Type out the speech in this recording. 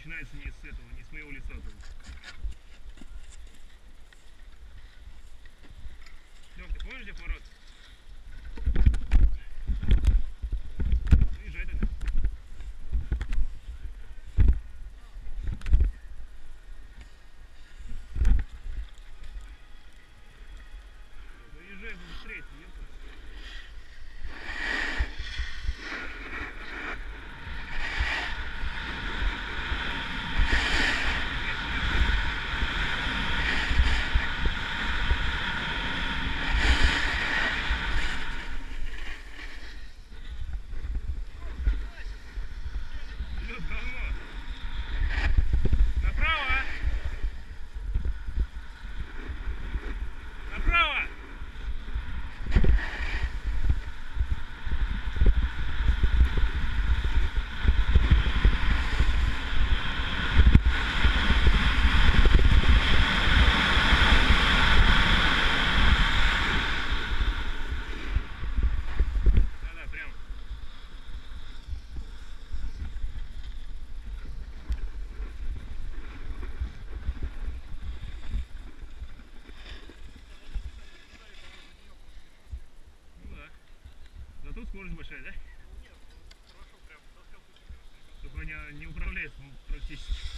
начинается не с этого, не с моего лица. Лёх, ты помнишь, где поворот? Заезжай тогда. Заезжай быстрее, ты ехал. Тут скорость большая, да? Нет, хорошо, прям. Только не управляется практически.